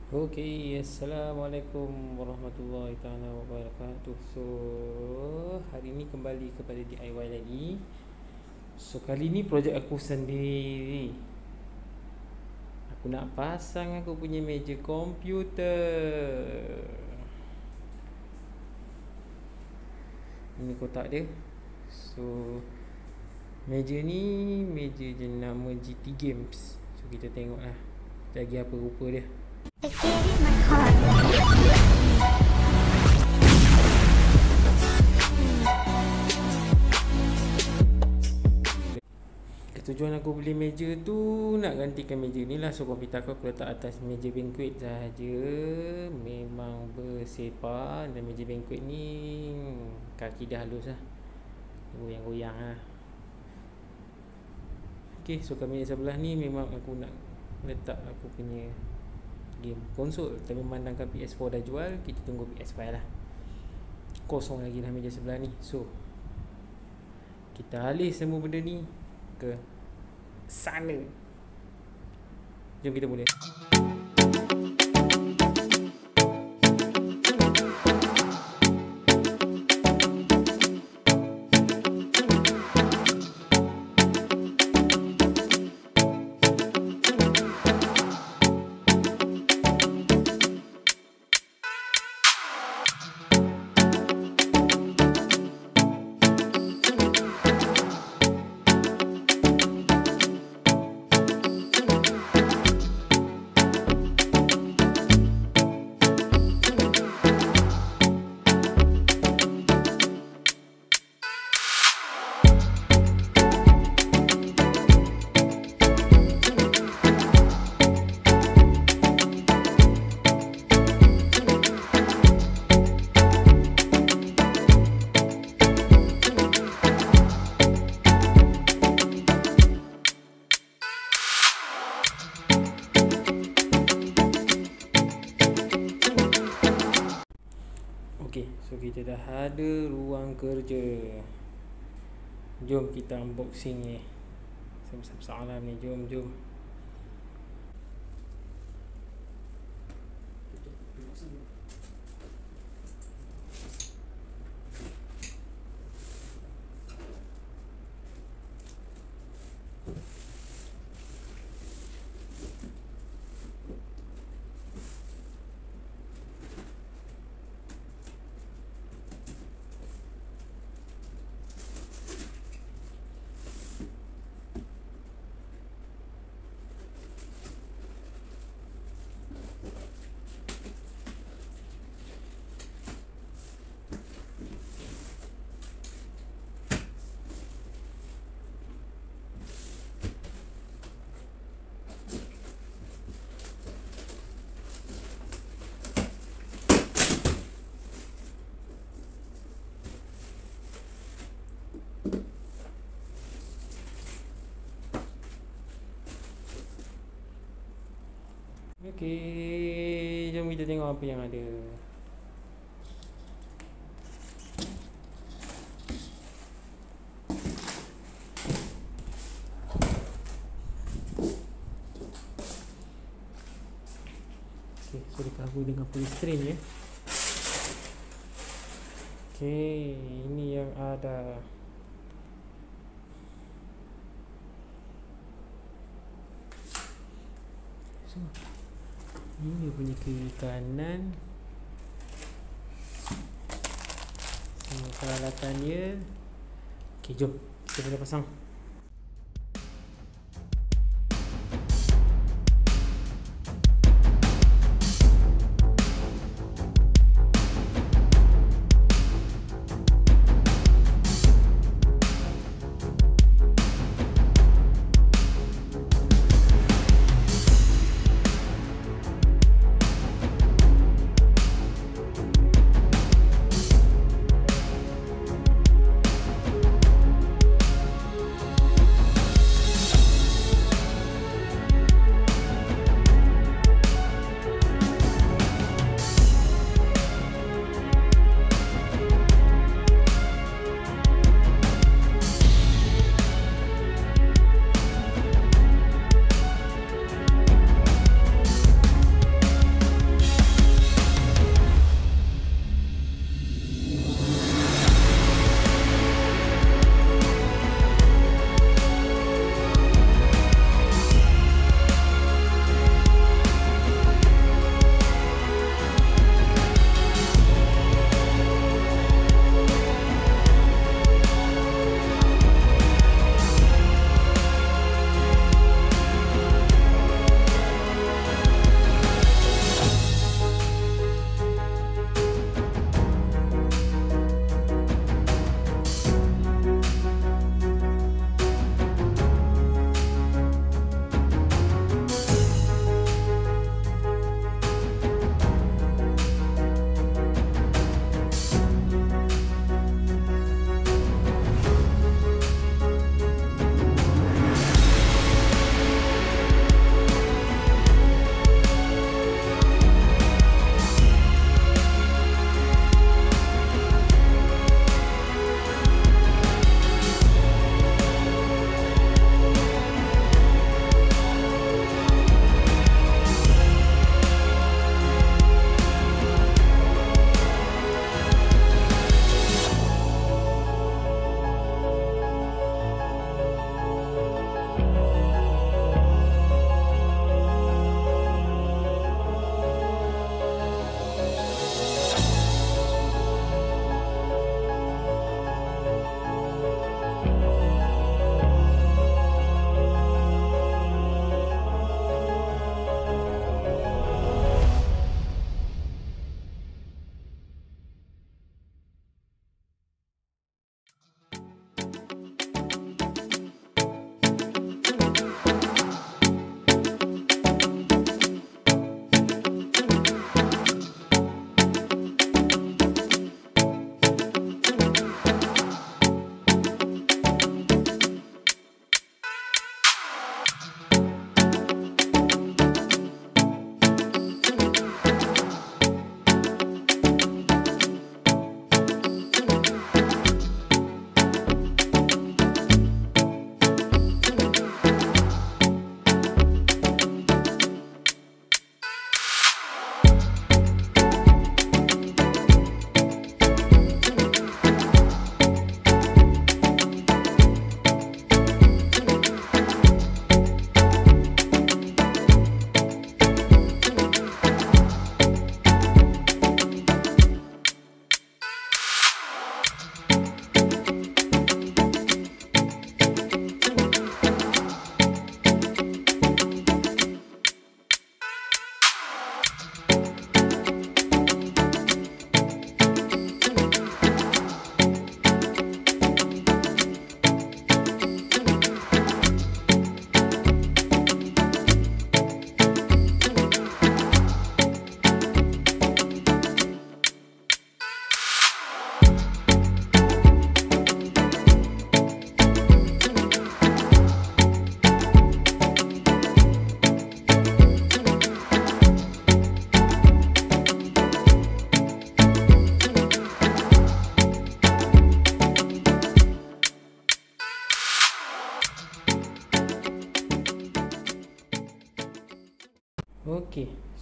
Okey, Assalamualaikum warahmatullahi taala wabarakatuh. So, hari ni kembali kepada DIY lagi. So, kali ni projek aku sendiri. Aku nak pasang aku punya meja komputer. Ini kotak dia. So, meja ni meja jenama GT Games. So, kita tengoklah lagi apa rupa dia. I gave you my heart. Tujuan aku beli meja tu nak gantikan meja ni lah. So komputer aku letak atas meja banquet sahaja. Memang bersepah. Dan meja banquet ni kaki dah halus lah, goyang-goyang lah. Okay, so kat meja sebelah ni memang aku nak letak aku punya game konsol. Tapi memandangkan PS4 dah jual, kita tunggu PS5 lah. Kosong lagi lah meja sebelah ni. So kita alih semua benda ni ke sana. Jom kita mula. Okay, so kita dah ada ruang kerja. Jom kita unboxing ni. Besar-besar alam ni. Jom. Okay, jom kita tengok apa yang ada. Okay, so dia cover dengan polystyrene ya. Okay, ini yang ada. So, ini dia punya kiri kanan. Semua peralatan dia. Okay, jom kita boleh pasang.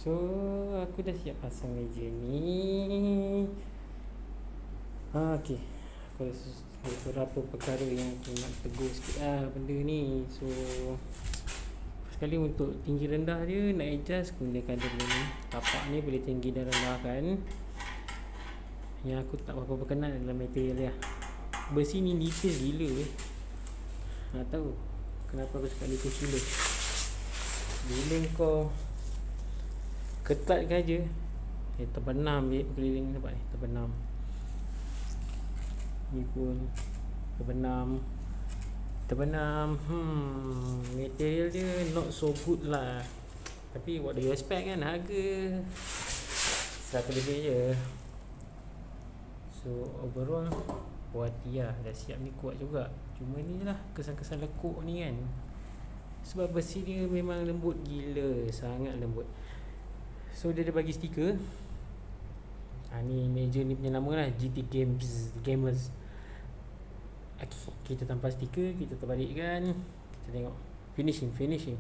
So aku dah siap pasang meja ni. Okay, aku ada beberapa perkara yang aku nak tegur sikit lah benda ni. So sekali untuk tinggi rendah dia nak adjust, gunakan benda ni. Tapak ni boleh tinggi dan rendahkan. Yang aku tak berapa berkenan adalah material dia. Besi ni nipis gila nak tahu kenapa aku cakap nipis gila. Bila kau ketatkan je, terbenam je keliling, nampak ni, terbenam. Ni pun terbenam. Material dia not so good lah. Tapi what do you expect kan, harga 100 lebih je. So overall puas hati lah, dah siap ni kuat juga. Cuma ni lah kesan-kesan lekuk ni kan. Sebab besi dia memang lembut gila, sangat lembut. So dia ada bagi stiker. Ni meja ni punya nama lah, GT Gamers. Okay, kita tanpa stiker, kita terbalikkan. Kita tengok finishing.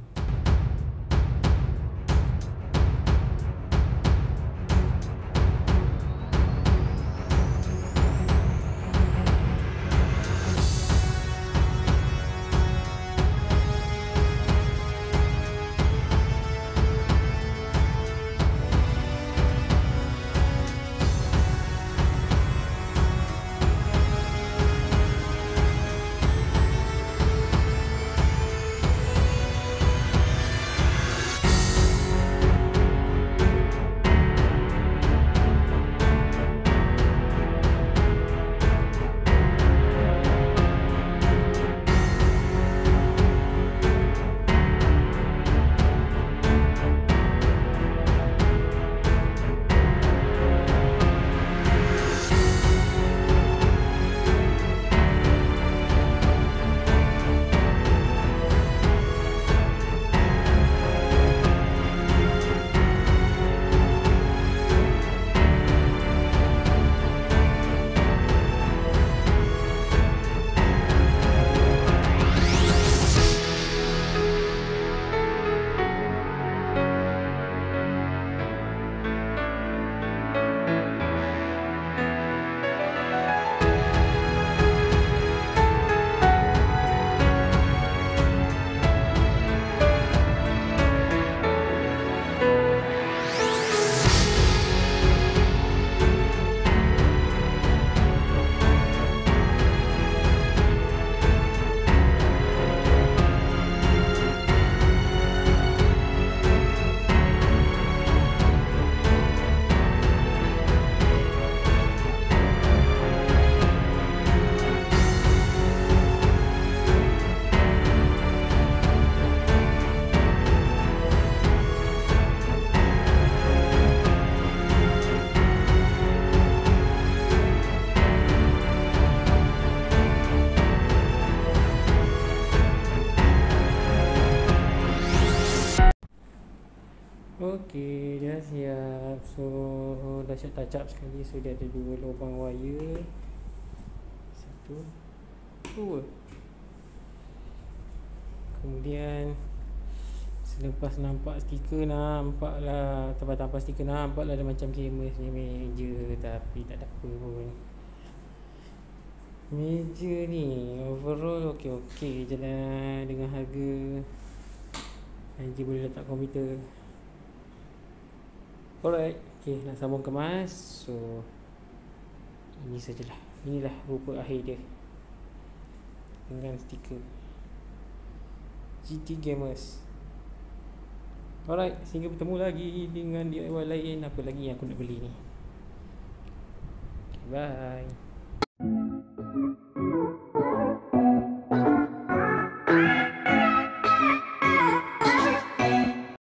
Okey, dah siap. So dah siap touch up sekali. So dia ada 2 lubang wire. 1 2. Kemudian selepas nampak stiker, nampaklah tanpa stiker, nampaklah ada macam gamers ni meja. Tapi tak ada apa pun. Meja ni overall okey je lah. Dengan harga meja boleh letak komputer. Alright, okay, nak sambung kemas. So ini sajalah. Inilah rupa akhir dia dengan stiker GT Gamers. Alright, sehingga bertemu lagi dengan DIY lain. Apa lagi yang aku nak beli ni. Bye.